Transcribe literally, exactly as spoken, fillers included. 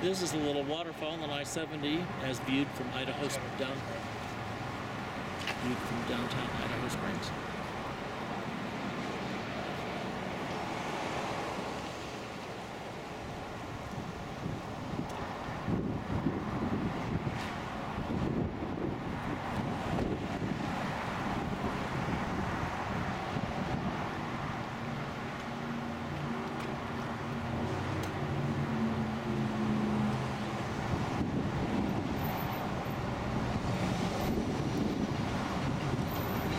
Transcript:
This is a little waterfall on I seventy as viewed from Idaho down viewed from downtown Idaho Springs.